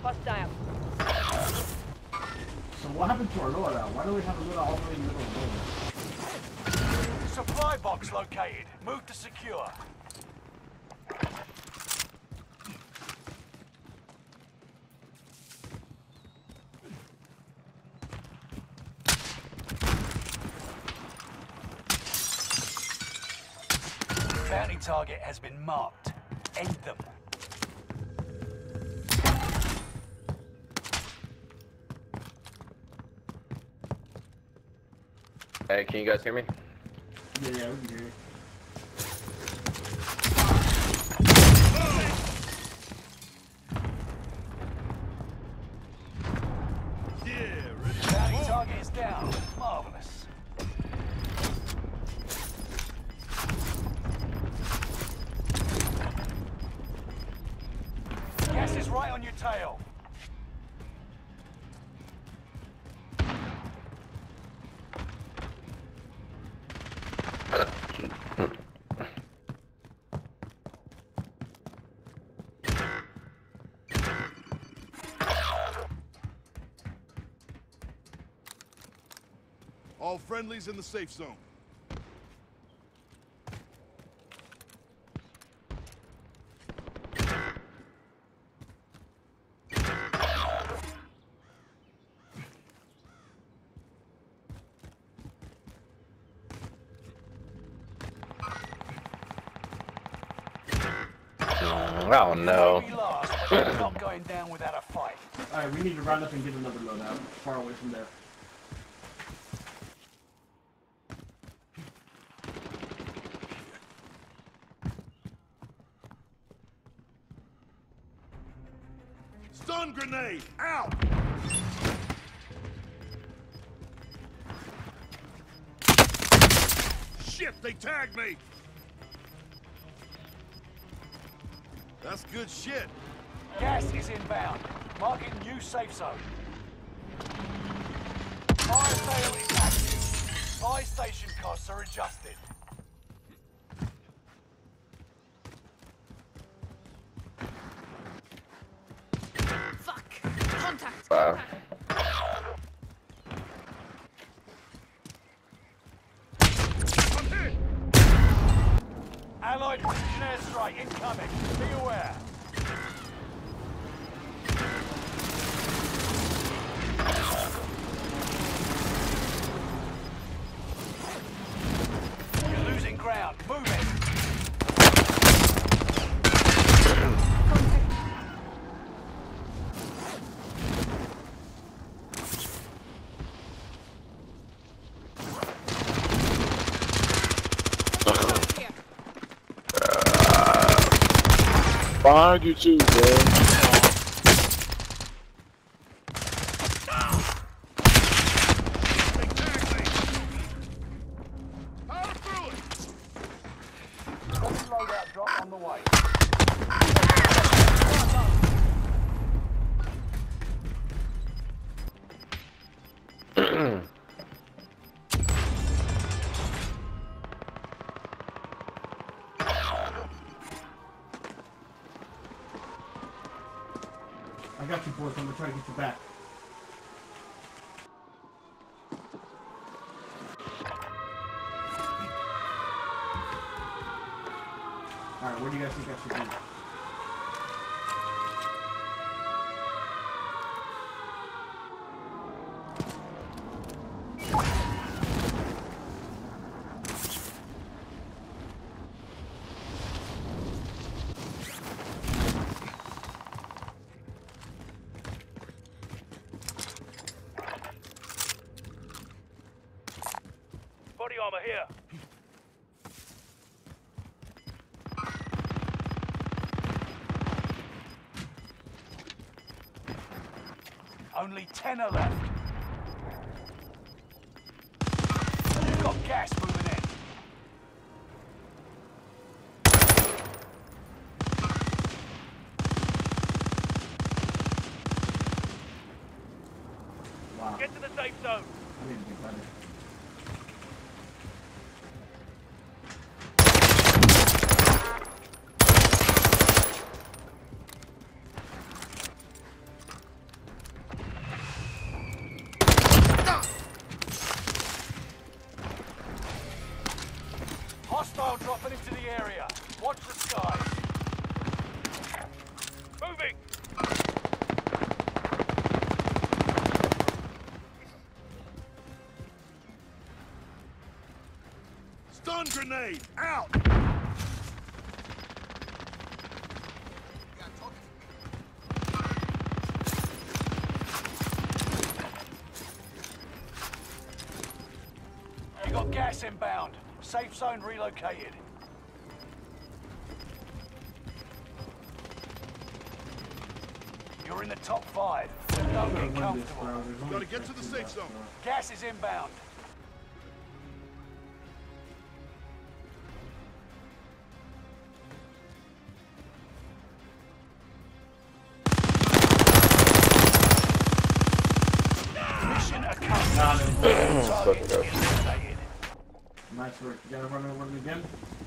Hostile. So what happened to our loadout? Why do we have a loadout all the way in the middle of the road? Supply box located. Move to secure. Bounty target has been marked. End them. Hey, can you guys hear me? Yeah, we can hear you. Bounty target is down. Marvelous. Gas is right on your tail. All friendlies in the safe zone. Oh no. Maybe lost, but they're not going down without a fight. Alright, we need to round up and get another loadout far away from there. Stun grenade! Out! Shit, they tagged me! That's good shit. Gas is inbound. Marking new safe zone. Fire sale is active. Buy station costs are adjusted. Fuck. Contact. Wow. I'm hit! Allied precision airstrike incoming. Be aware. You're losing ground. Move it. Here. Behind you too, bro. They tagged me! Power through it! Loadout drop on the way. I got you, boys. I'm gonna try to get you back. Alright, where do you guys think I should be? Body armor here. Only 10 are left. You've got gas moving in. Wow. Get to the safe zone. I need to do better. inbound. Safe zone relocated. You're in the top 5. Don't get Win this, comfortable. bro. There's only Gotta get to the 13 safe left, zone. bro. Gas is inbound. Mission accomplished. Nah, there's Target Fucking go. eliminated. nice work. You gotta run over it again.